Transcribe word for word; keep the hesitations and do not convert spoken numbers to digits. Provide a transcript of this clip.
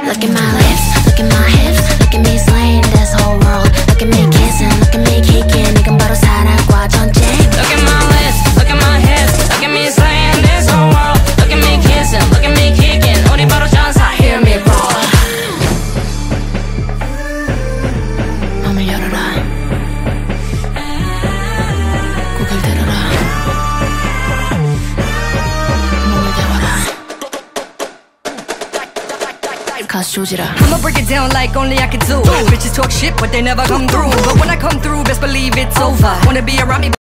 Look at my lips, look at my hips, look at me slaying this whole world. Look at me kissing, look at me kicking. 이건 바로 사랑과 전쟁. Look at my lips, look at my hips, look at me slaying this whole world. Look at me kissing, look at me kicking. 우리 바로 전사, hear me roar. 마음을 열어라. 고개를 들어라. 몸을 열어라. 가수 조지라. I'ma break it down like only I can do. Bitches talk shit but they never come through. But when I come through, best believe it's over. Wanna be around me